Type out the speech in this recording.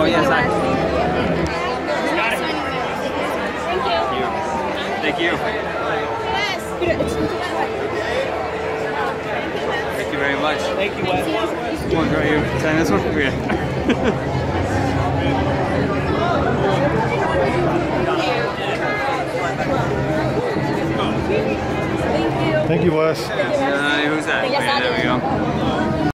Oh, yes, I. Thank you. Thank you very much. Thank you, Wes. Come on, right here. Sign this one? Yeah. Thank you, Wes. Who's that? Oh, yeah, there we go.